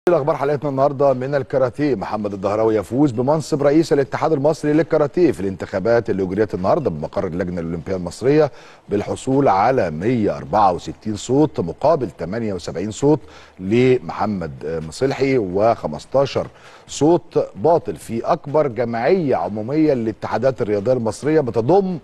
الاخبار حلقتنا النهارده من الكاراتيه. محمد الدهراوي يفوز بمنصب رئيس الاتحاد المصري للكاراتيه في الانتخابات اللي اجريت النهارده بمقر اللجنه الاولمبيه المصريه بالحصول على 164 صوت مقابل 78 صوت لمحمد مصلحي و15 صوت باطل في اكبر جمعيه عموميه للاتحادات الرياضيه المصريه بتضم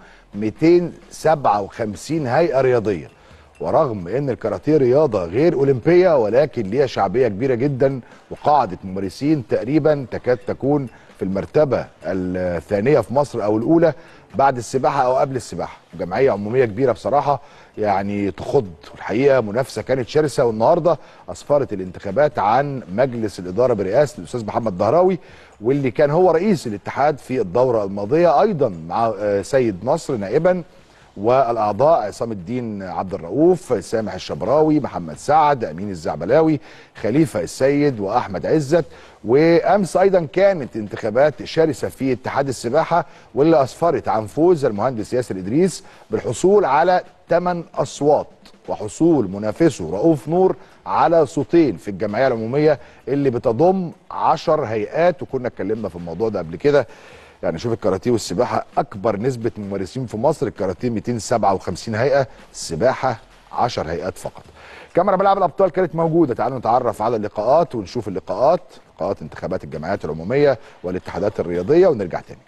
257 هيئه رياضيه. ورغم ان الكاراتيه رياضه غير اولمبيه ولكن ليها شعبيه كبيره جدا وقاعده ممارسين تقريبا تكاد تكون في المرتبه الثانيه في مصر او الاولى بعد السباحه او قبل السباحه. جمعيه عموميه كبيره بصراحه يعني تخض. الحقيقه منافسه كانت شرسه والنهارده اسفرت الانتخابات عن مجلس الاداره برئاسه الاستاذ محمد الدهراوي واللي كان هو رئيس الاتحاد في الدوره الماضيه، ايضا مع سيد نصر نائبا، والاعضاء عصام الدين عبد الرؤوف، سامح الشبراوي، محمد سعد، امين الزعبلاوي، خليفه السيد، واحمد عزت. وامس ايضا كانت انتخابات شرسه في اتحاد السباحه واللي اسفرت عن فوز المهندس ياسر ادريس بالحصول على 8 اصوات وحصول منافسه رؤوف نور على صوتين في الجمعيه العموميه اللي بتضم 10 هيئات، وكنا اتكلمنا في الموضوع ده قبل كده. يعني شوف الكاراتيه والسباحه اكبر نسبه ممارسين في مصر، الكاراتيه 257 هيئه، السباحه 10 هيئات فقط. كاميرا ملعب الابطال كانت موجوده، تعالوا نتعرف على اللقاءات ونشوف لقاءات انتخابات الجمعيات العموميه والاتحادات الرياضيه ونرجع تاني.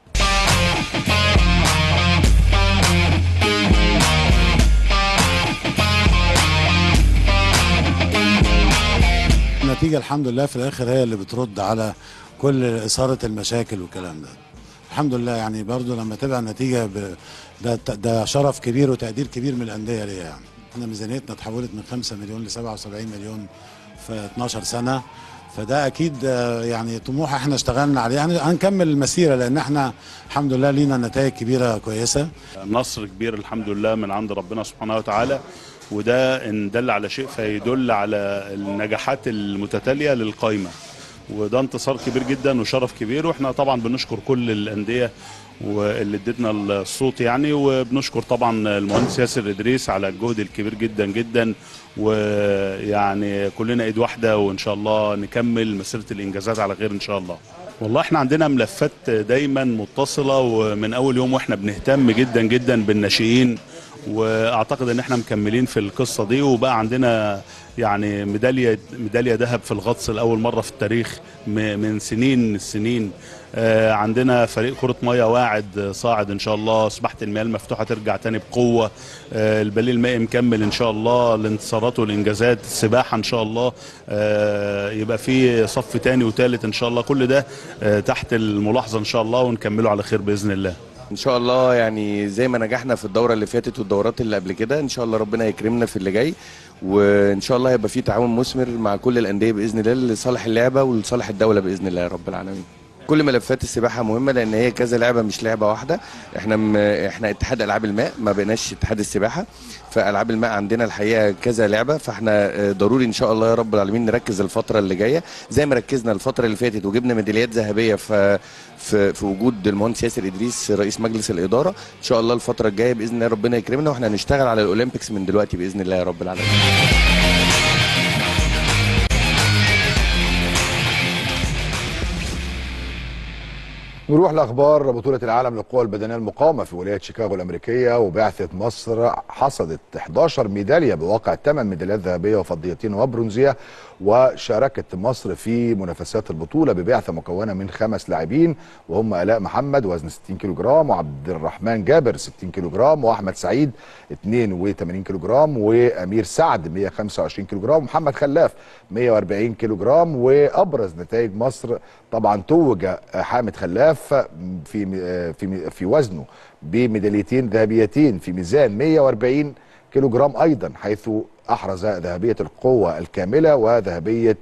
النتيجة الحمد لله في الآخر هي اللي بترد على كل إثارة المشاكل والكلام ده. الحمد لله يعني برضو لما تبقى النتيجة ده شرف كبير وتقدير كبير من الأندية ليها. يعني احنا ميزانيتنا اتحولت من 5 مليون ل 77 مليون في 12 سنة، فده أكيد يعني طموح احنا اشتغلنا عليه. يعني هنكمل المسيرة لأن احنا الحمد لله لينا نتائج كبيرة كويسة. نصر كبير الحمد لله من عند ربنا سبحانه وتعالى، وده إن دل على شيء فيدل على النجاحات المتتالية للقائمة، وده انتصار كبير جدا وشرف كبير. واحنا طبعا بنشكر كل الأندية واللي ادتنا الصوت يعني، وبنشكر طبعا المهندس ياسر إدريس على الجهد الكبير جدا جدا، ويعني كلنا ايد واحدة وان شاء الله نكمل مسيرة الانجازات على خير ان شاء الله. والله احنا عندنا ملفات دايما متصلة، ومن اول يوم واحنا بنهتم جدا جدا بالناشئين، واعتقد ان احنا مكملين في القصة دي، وبقى عندنا يعني ميدالية ذهب في الغطس لأول مرة في التاريخ من سنين. عندنا فريق كرة مية واعد صاعد ان شاء الله، سباحة المياه المفتوحة ترجع تاني بقوة، الباليه المائي مكمل ان شاء الله، الانتصارات والانجازات، السباحة ان شاء الله يبقى في صف تاني وتالت ان شاء الله، كل ده تحت الملاحظة ان شاء الله، ونكمله على خير بإذن الله ان شاء الله. يعني زي ما نجحنا في الدوره اللي فاتت والدورات اللي قبل كده، ان شاء الله ربنا يكرمنا في اللي جاي، وان شاء الله هيبقى في تعاون مثمر مع كل الانديه باذن الله لصالح اللعبه ولصالح الدوله باذن الله يا رب العالمين. كل ملفات السباحه مهمه لان هي كذا لعبه مش لعبه واحده. احنا اتحاد العاب الماء، ما بقيناش اتحاد السباحه، فالعاب الماء عندنا الحقيقه كذا لعبه، فاحنا ضروري ان شاء الله يا رب العالمين نركز الفتره اللي جايه زي ما ركزنا الفتره اللي فاتت وجبنا ميداليات ذهبيه في وجود المهندس ياسر ادريس رئيس مجلس الاداره. ان شاء الله الفتره الجايه باذن الله ربنا يكرمنا واحنا هنشتغل على الاولمبيكس من دلوقتي باذن الله يا رب العالمين. نروح لاخبار بطوله العالم للقوى البدنيه المقامه في ولايه شيكاغو الامريكيه، وبعثه مصر حصدت 11 ميداليه بواقع 8 ميداليات ذهبيه وفضيتين وبرونزيه. وشاركت مصر في منافسات البطوله ببعثه مكونه من 5 لاعبين، وهم الاء محمد وزن 60 كيلو جرام، وعبد الرحمن جابر 60 كيلو جرام، واحمد سعيد 82 كيلو جرام، وامير سعد 125 كيلو جرام، ومحمد خلاف 140 كيلو جرام. وابرز نتائج مصر طبعا توج حامد خلاف في وزنه بميداليتين ذهبيتين في ميزان 140 كيلو جرام ايضا، حيث احرز ذهبيه القوه الكامله وذهبيه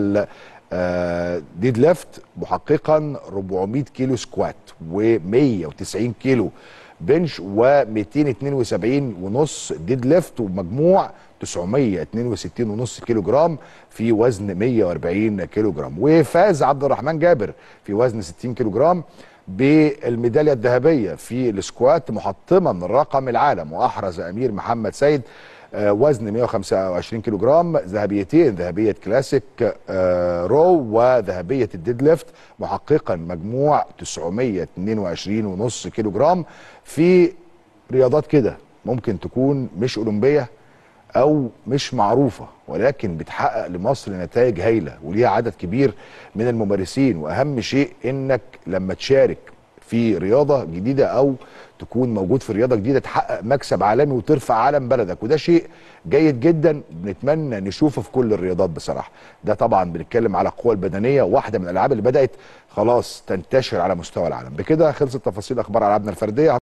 الديد ليفت، محققا 400 كيلو سكوات و190 كيلو بنش و272 ونص ديد ليفت، ومجموع 962 ونص كيلو جرام في وزن 140 كيلو جرام. وفاز عبد الرحمن جابر في وزن 60 كيلو جرام بالميداليه الذهبيه في السكوات محطما رقم العالم. واحرز امير محمد سيد وزن 125 كيلو جرام، ذهبيتين، ذهبيه كلاسيك رو وذهبيه الديد ليفت، محققا مجموع 922.5 كيلو جرام في رياضات كده ممكن تكون مش اولمبيه او مش معروفه، ولكن بتحقق لمصر نتائج هايله وليها عدد كبير من الممارسين. واهم شيء انك لما تشارك في رياضه جديده او تكون موجود في رياضه جديده تحقق مكسب عالمي وترفع علم بلدك، وده شيء جيد جدا بنتمنى نشوفه في كل الرياضات بصراحه. ده طبعا بنتكلم على القوه البدنيه، واحده من الالعاب اللي بدات خلاص تنتشر على مستوى العالم. بكده خلصت تفاصيل اخبار العابنا الفرديه.